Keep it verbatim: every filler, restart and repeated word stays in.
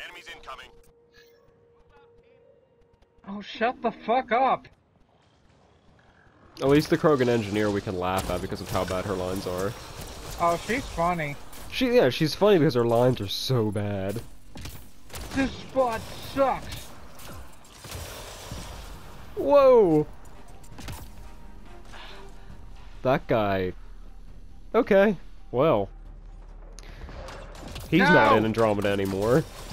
Enemies incoming. Oh, shut the fuck up! At least the Krogan engineer we can laugh at because of how bad her lines are. Oh, she's funny. She, yeah, she's funny because her lines are so bad. This spot sucks! Whoa! That guy... Okay, well. He's No! not in Andromeda anymore.